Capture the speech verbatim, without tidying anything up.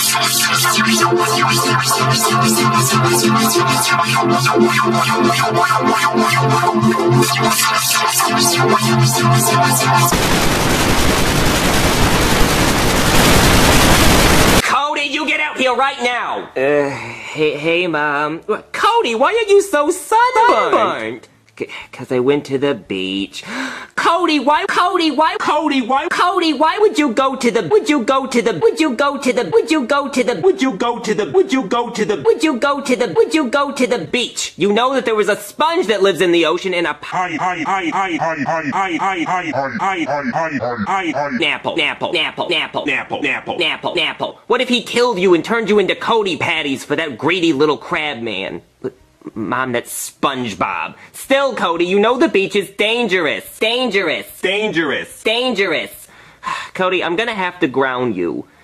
Cody, you get out here right now! Uh, hey, hey, Mom. Cody, why are you so sunburned? Cause I went to the beach. Cody, why, Cody, why, Cody, why, Cody, why would you go to the, would you go to the, would you go to the, would you go to the, would you go to the, would you go to the, would you go to the, would you go to the beach? You know that there was a sponge that lives in the ocean and a Napple, Napple, Napple, Napple, Napple, Napple, Napple, Napple. What if he killed you and turned you into Cody patties for that greedy little crab man? But, Mom, that's SpongeBob. Still, Cody, you know the beach is dangerous. Dangerous. Dangerous. Dangerous. Cody, I'm gonna have to ground you.